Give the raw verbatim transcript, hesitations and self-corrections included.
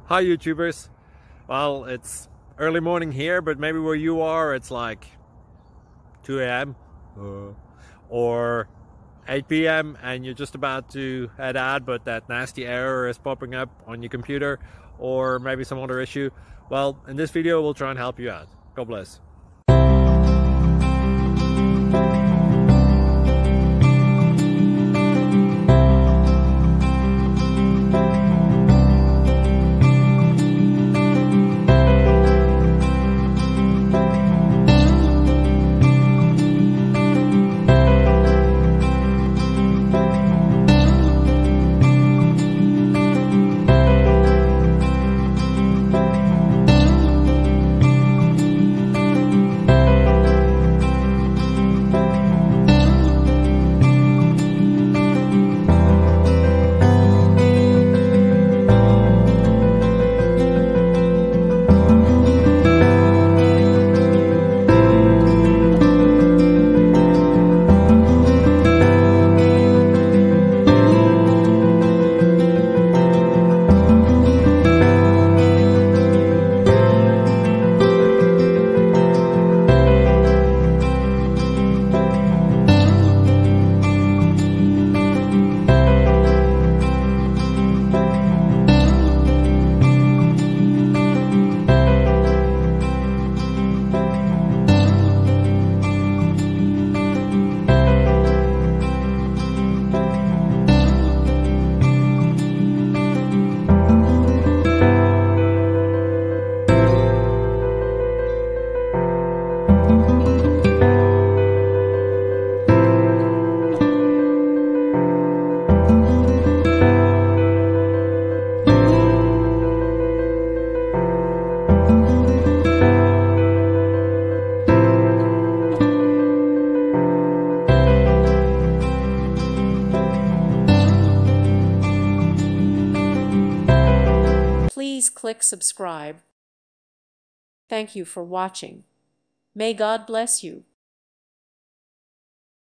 Hi YouTubers. Well, it's early morning here, but maybe where you are it's like two A M uh, or eight P M and you're just about to head out, but that nasty error is popping up on your computer, or maybe some other issue. Well, in this video we'll try and help you out. God bless. Please click subscribe. Thank you for watching. May God bless you.